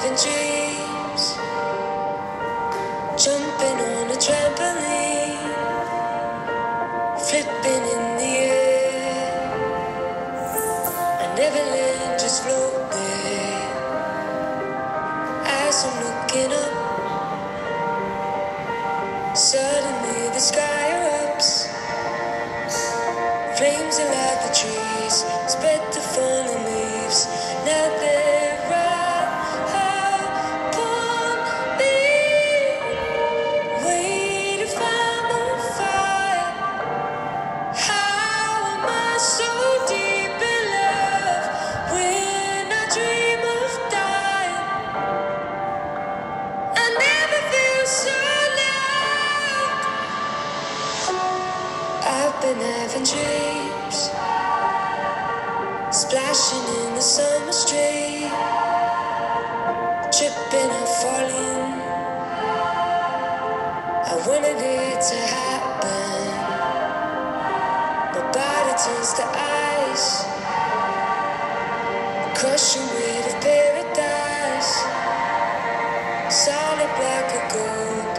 having dreams, jumping on a trampoline, flipping in the air. I never land, just float there. As I'm looking up, suddenly the sky erupts. Flames that light the trees, spread the fallen leaves. Now they're right upon me. Wait if I'm on fire. How am I so deep in love when I dream of dying? I never feel so loved. I've been having dreams, splashing in the summer street, tripping and falling. I wanted it to happen. My body turns to ice, crushing weight of paradise, solid black of gold.